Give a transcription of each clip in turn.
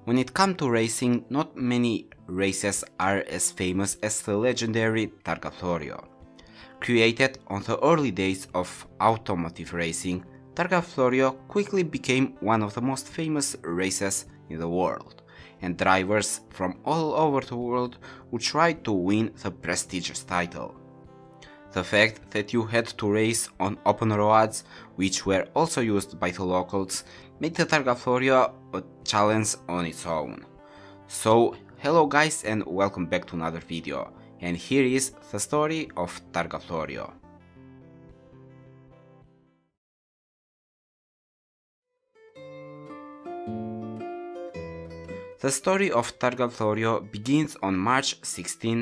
When it comes to racing, not many races are as famous as the legendary Targa Florio. Created on the early days of automotive racing, Targa Florio quickly became one of the most famous races in the world, and drivers from all over the world would try to win the prestigious title. The fact that you had to race on open roads, which were also used by the locals, made the Targa Florio a challenge on its own. So, hello guys and welcome back to another video, and here is the story of Targa Florio. The story of Targa Florio begins on March 16,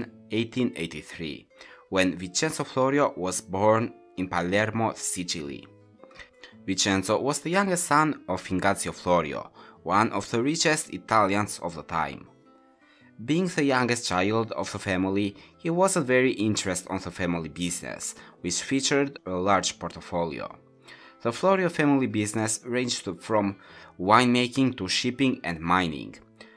1883, when Vincenzo Florio was born in Palermo, Sicily. Vincenzo was the youngest son of Ignazio Florio, one of the richest Italians of the time. Being the youngest child of the family, he wasn't very interested on the family business, which featured a large portfolio. The Florio family business ranged from winemaking to shipping and mining.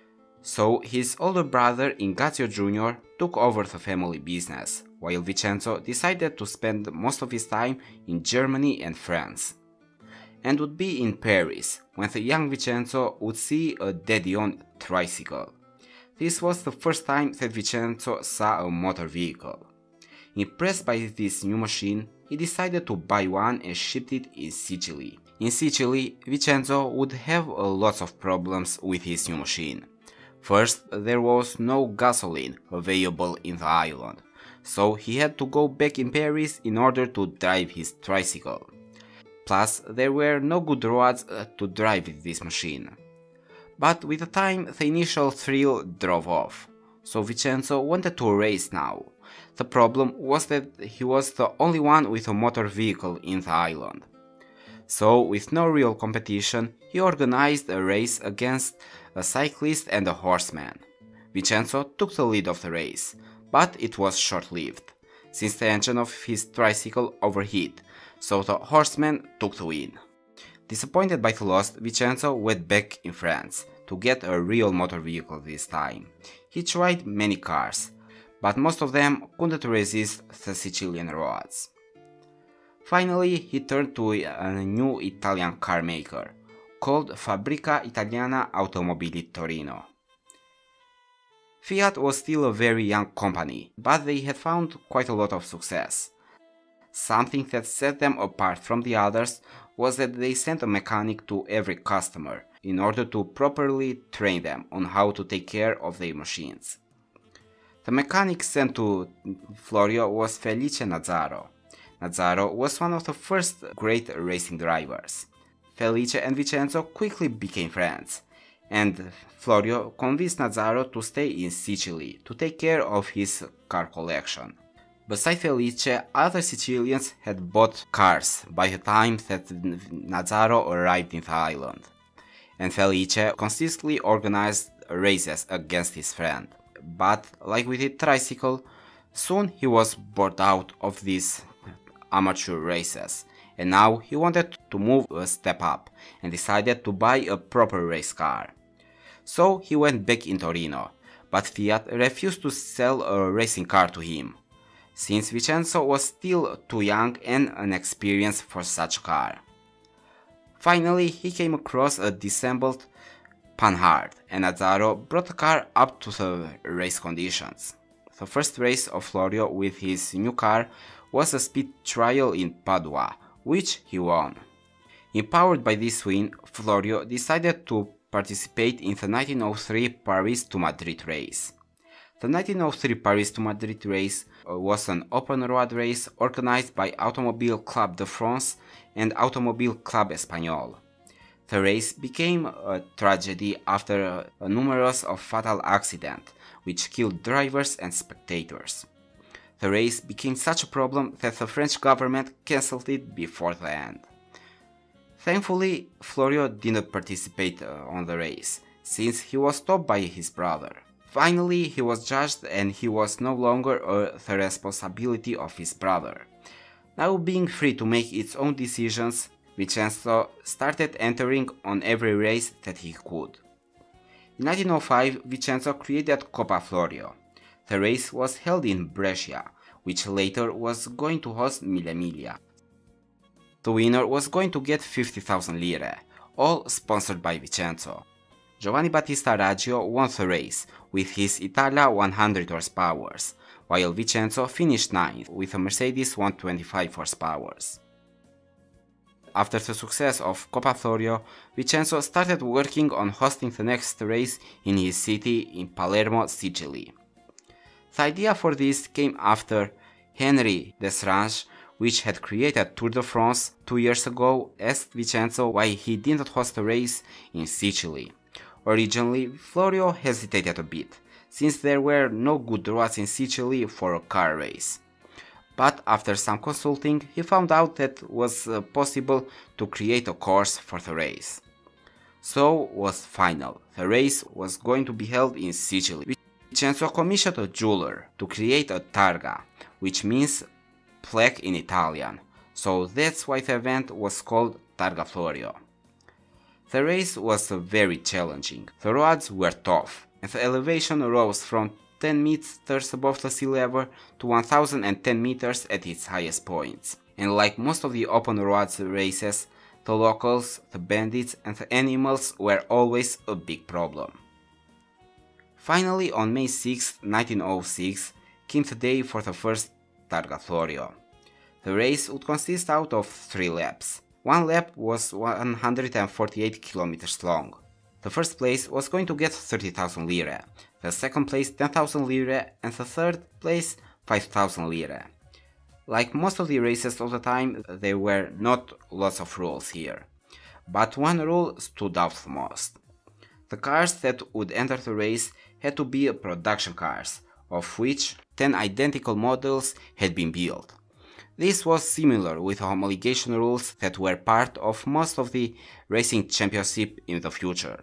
So his older brother Ignazio Jr. took over the family business, while Vincenzo decided to spend most of his time in Germany and France. And would be in Paris, when the young Vincenzo would see a daddy-on tricycle. This was the first time that Vincenzo saw a motor vehicle. Impressed by this new machine, he decided to buy one and ship it in Sicily. In Sicily, Vincenzo would have lots of problems with his new machine. First, there was no gasoline available in the island, so he had to go back in Paris in order to drive his tricycle. Plus, there were no good roads to drive with this machine. But with the time, the initial thrill drove off, so Vincenzo wanted to race now. The problem was that he was the only one with a motor vehicle in the island. So, with no real competition, he organized a race against a cyclist and a horseman. Vincenzo took the lead of the race, but it was short-lived, since the engine of his tricycle overheated, so the horseman took the win. Disappointed by the loss, Vincenzo went back in France to get a real motor vehicle this time. He tried many cars, but most of them couldn't resist the Sicilian roads. Finally, he turned to a new Italian car maker, called Fabbrica Italiana Automobili Torino. Fiat was still a very young company, but they had found quite a lot of success. Something that set them apart from the others was that they sent a mechanic to every customer in order to properly train them on how to take care of their machines. The mechanic sent to Florio was Felice Nazzaro. Nazzaro was one of the first great racing drivers. Felice and Vincenzo quickly became friends, and Florio convinced Nazzaro to stay in Sicily to take care of his car collection. Besides Felice, other Sicilians had bought cars by the time that Nazzaro arrived in the island, and Felice consistently organized races against his friend. But, like with his tricycle, soon he was bored out of these amateur races, and now he wanted to move a step up and decided to buy a proper race car. So he went back in Torino, but Fiat refused to sell a racing car to him, since Vincenzo was still too young and inexperienced for such a car. Finally, he came across a disassembled Panhard, and Nazzaro brought the car up to the race conditions. The first race of Florio with his new car was a speed trial in Padua, which he won. Empowered by this win, Florio decided to participate in the 1903 Paris to Madrid race. The 1903 Paris to Madrid race was an open road race organized by Automobile Club de France and Automobile Club Espagnol. The race became a tragedy after a numerous of fatal accidents, which killed drivers and spectators. The race became such a problem that the French government cancelled it before the end. Thankfully, Florio didn't participate on the race, since he was stopped by his brother. Finally, he was judged and he was no longer the responsibility of his brother. Now being free to make its own decisions, Vincenzo started entering on every race that he could. In 1905, Vincenzo created Coppa Florio. The race was held in Brescia, which later was going to host Mille Miglia. The winner was going to get 50,000 lire, all sponsored by Vincenzo. Giovanni Battista Raggio won the race with his Italia 100 horsepower, while Vincenzo finished 9th with a Mercedes 125 horsepower. After the success of Coppa Florio, Vincenzo started working on hosting the next race in his city in Palermo, Sicily. The idea for this came after Henri Desrange, which had created Tour de France 2 years ago, asked Vincenzo why he didn't host a race in Sicily. Originally, Florio hesitated a bit, since there were no good roads in Sicily for a car race. But after some consulting, he found out that it was possible to create a course for the race. So was final. The race was going to be held in Sicily. Vincenzo commissioned a jeweler to create a targa, which means plaque in Italian, so that's why the event was called Targa Florio. The race was very challenging. The roads were tough, and the elevation rose from 10 meters above the sea level to 1010 meters at its highest points. And like most of the open roads races, the locals, the bandits and the animals were always a big problem. Finally, on May 6, 1906, came the day for the first Targa Florio. The race would consist out of 3 laps. One lap was 148 kilometers long. The first place was going to get 30,000 lire, the second place 10,000 lire and the third place 5,000 lire. Like most of the races of the time, there were not lots of rules here. But one rule stood out the most. The cars that would enter the race had to be production cars, of which 10 identical models had been built. This was similar with homologation rules that were part of most of the racing championship in the future.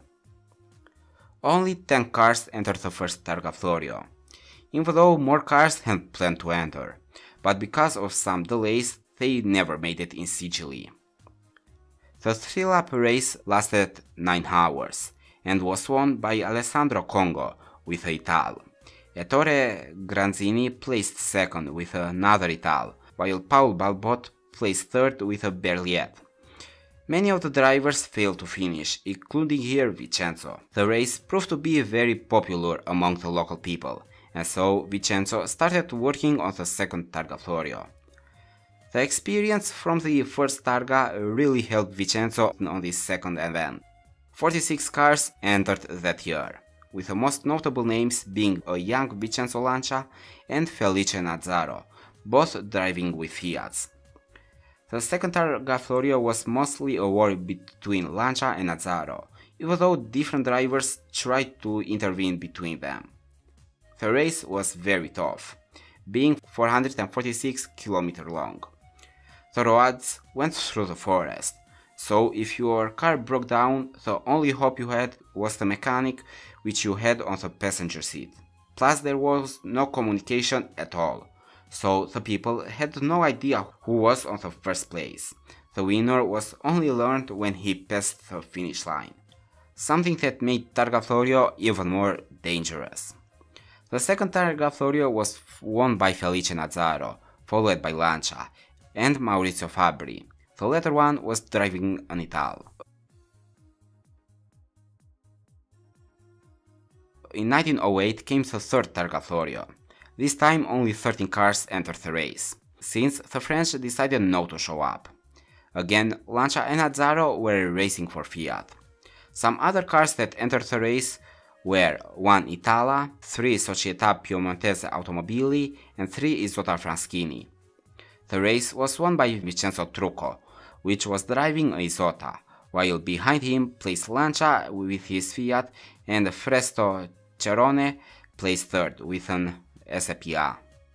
Only 10 cars entered the first Targa Florio, even though more cars had planned to enter, but because of some delays they never made it in Sicily. The 3-lap race lasted 9 hours and was won by Alessandro Congo with a Ital. Ettore Granzini placed second with another Ital, while Paul Balbot placed third with a Berliet. Many of the drivers failed to finish, including here Vincenzo. The race proved to be very popular among the local people, and so Vincenzo started working on the second Targa Florio. The experience from the first Targa really helped Vincenzo on this second event. 46 cars entered that year, with the most notable names being a young Vincenzo Lancia and Felice Nazzaro, both driving with Fiats. The second Targa Florio was mostly a war between Lancia and Nazzaro, even though different drivers tried to intervene between them. The race was very tough, being 446 km long. The roads went through the forest, so if your car broke down, the only hope you had was the mechanic which you had on the passenger seat. Plus there was no communication at all, so the people had no idea who was on the first place. The winner was only learned when he passed the finish line, something that made Targa Florio even more dangerous. The second Targa Florio was won by Felice Nazzaro, followed by Lancia, and Maurizio Fabbri. The latter one was driving an Ital. In 1908 came the third Targa Florio. This time only 13 cars entered the race, since the French decided not to show up. Again, Lancia and Nazzaro were racing for Fiat. Some other cars that entered the race were 1 Itala, 3 Società Piemontese Automobili and 3 Isotta Franschini. The race was won by Vincenzo Trucco, which was driving a Isotta, while behind him placed Lancia with his Fiat and Fresto Cerone placed third with an SPA.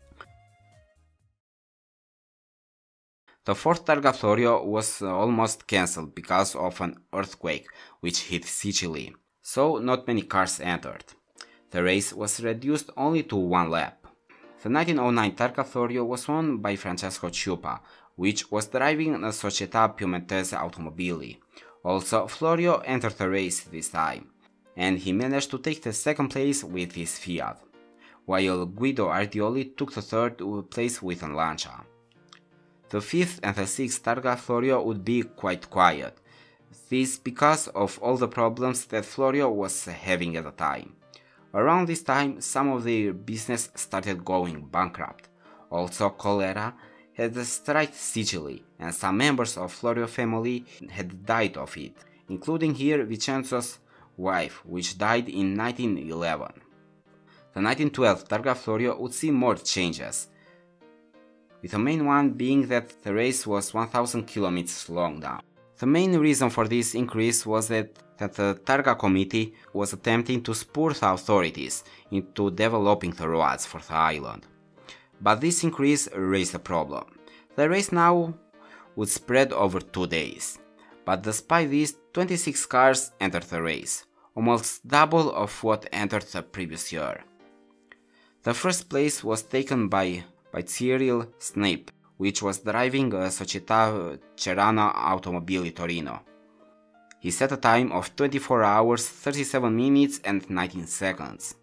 The fourth Targa Florio was almost cancelled because of an earthquake which hit Sicily, so not many cars entered. The race was reduced only to 1 lap. The 1909 Targa Florio was won by Francesco Ciupa, which was driving a Società Piemontese Automobili. Also, Florio entered the race this time. and he managed to take the second place with his Fiat, while Guido Ardioli took the third place with a Lancia. The fifth and the sixth Targa Florio would be quite quiet, this because of all the problems that Florio was having at the time. Around this time, some of their business started going bankrupt. Also, cholera had struck Sicily, and some members of Florio family had died of it, including here Vincenzo's wife, which died in 1911. The 1912 Targa Florio would see more changes, with the main one being that the race was 1000 kilometers long now. The main reason for this increase was that the Targa committee was attempting to spur the authorities into developing the roads for the island. But this increase raised a problem. The race now would spread over 2 days, but despite this, 26 cars entered the race, almost double of what entered the previous year. The first place was taken by Cyril Snape, which was driving a Società Cerano Automobili Torino. He set a time of 24 hours, 37 minutes and 19 seconds.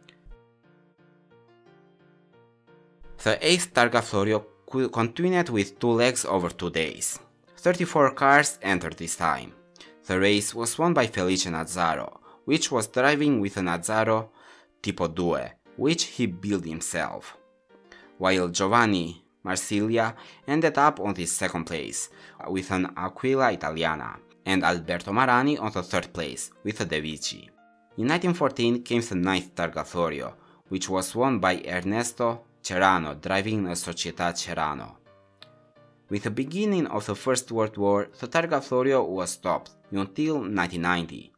The 8th Targa Florio continued with 2 legs over 2 days. 34 cars entered this time. The race was won by Felice Nazzaro, which was driving with a Nazzaro Tipo 2, which he built himself, while Giovanni Marsiglia ended up on the second place with an Aquila Italiana, and Alberto Marani on the third place with a De Vici. In 1914 came the 9th Targa Florio, which was won by Ernesto Cerano driving a Società Cerano. With the beginning of the First World War, the Targa Florio was stopped until 1990,